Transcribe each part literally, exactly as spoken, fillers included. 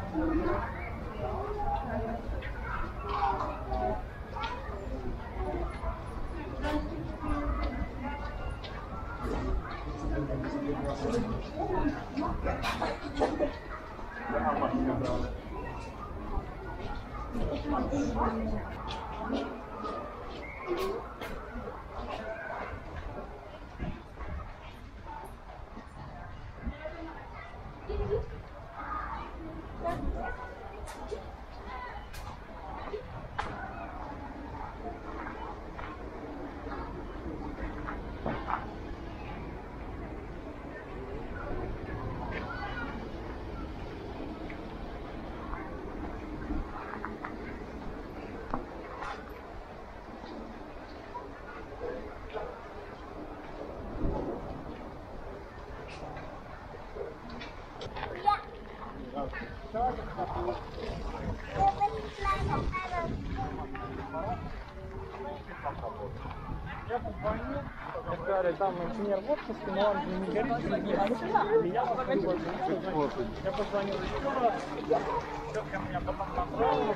Там инженер в отпуске, но он не горит, не горит. Я позвонил Я позвонил еще раз. Тетка меня потом направила.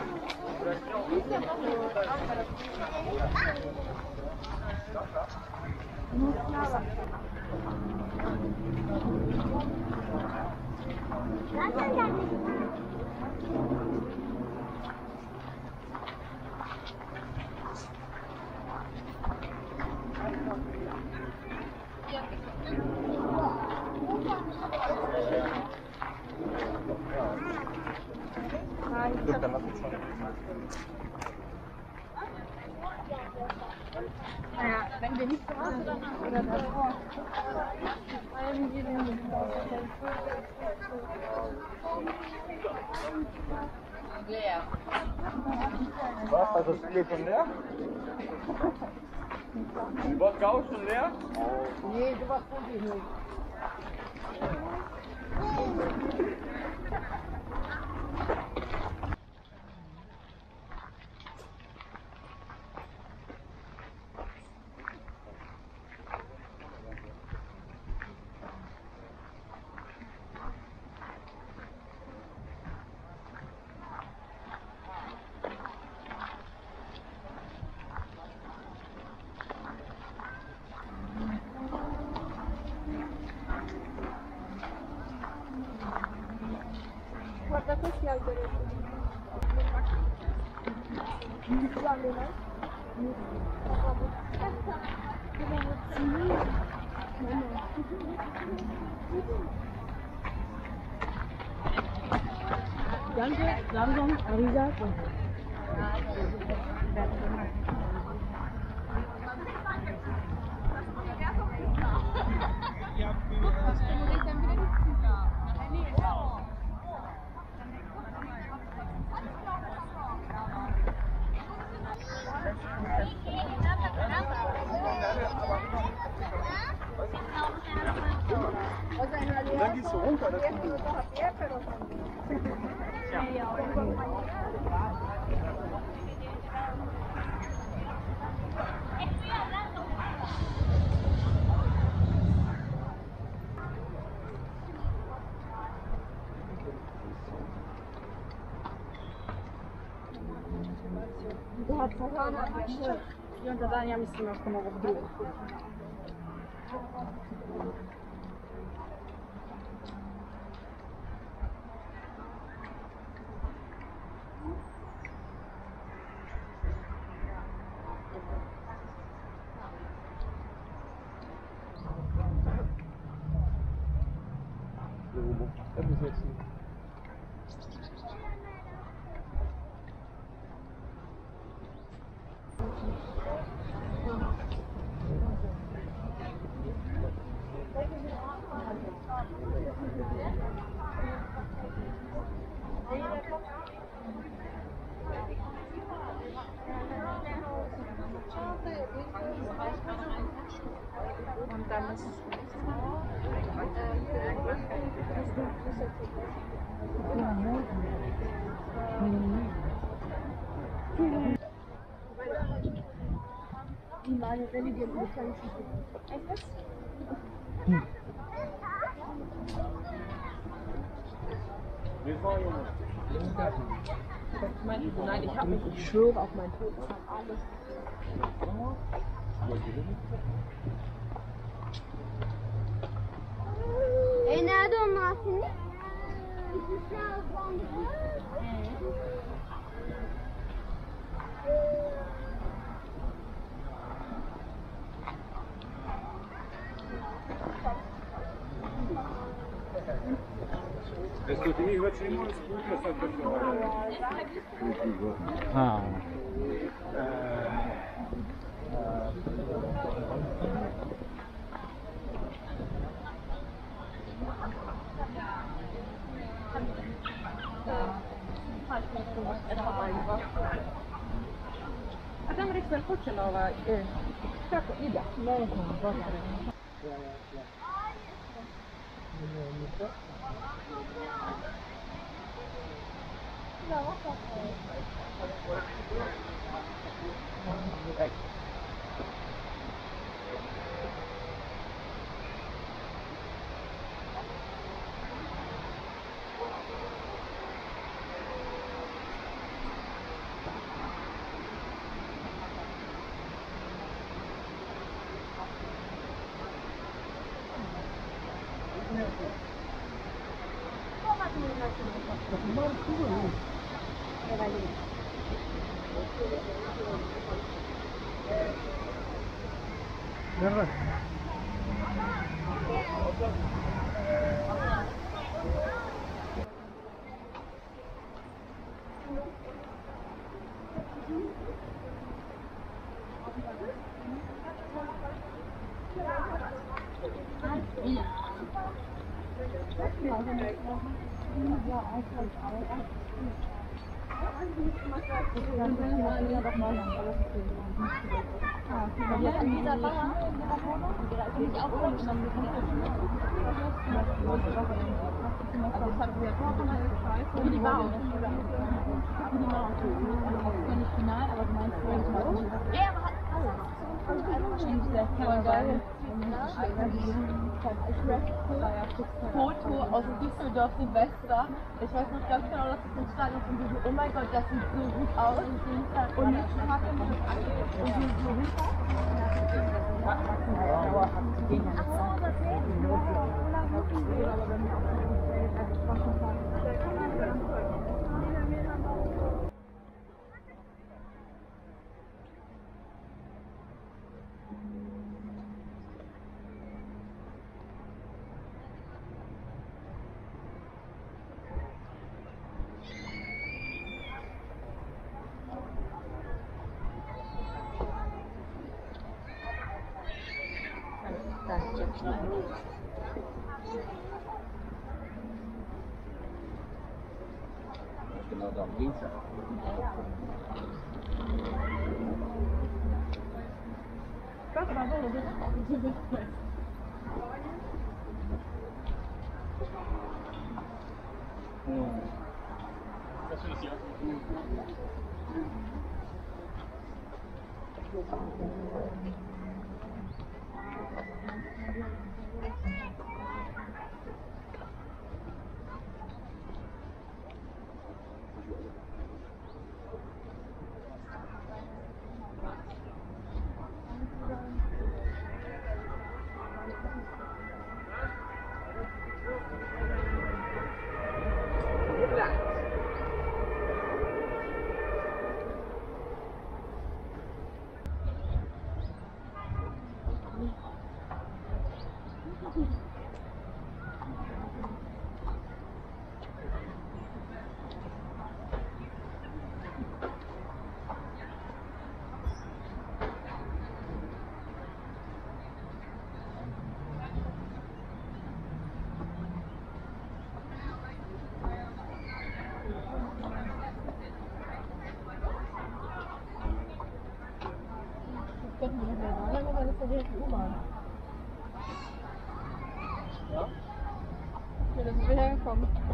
Ну, слава. Naja, wenn wir nicht zu Hause sind oder davor, schreiben wir den leer. Was? Also das Bier schon leer? Die Wodka auch schon leer? Nee, sowas trinke ich nicht. Guarda questi alberi. Guarda, no? Danke, langsam, Arisa. Dann gehst du runter, das ist gut. Да, Платана вообще. И он тогда не мыслил, что мы вдруг. Обязательно. Und dann ist es die meine Religion mit kann ich nicht. Nein, ich habe mich, ich schwöre auf mein Tod, ich habe alles. Ey, nerede o Martin? Ah. A tam reći hoćela ovaj, e, kako ide? Ne znam, dobro. Nerede? Foto aus Düsseldorf Silvester. Ich weiß noch ganz genau, dass es entstanden ist und wir so, oh mein Gott, das sieht so gut aus. Und jetzt hat er mich und wir so runter. Genau darum ging es ja. Das ist ja. Ja, das ist wieder gekommen.